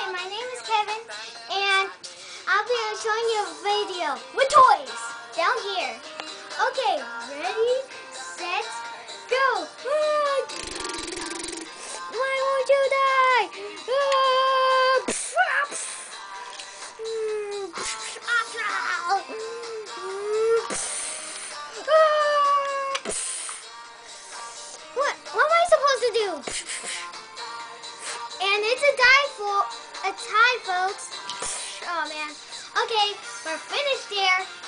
Hi, my name is Kevin, and I'll be showing you a video with toys down here. Okay, ready, set, go. Why won't you die? What am I supposed to do? And it's a tie, folks. Oh man. Okay, we're finished here.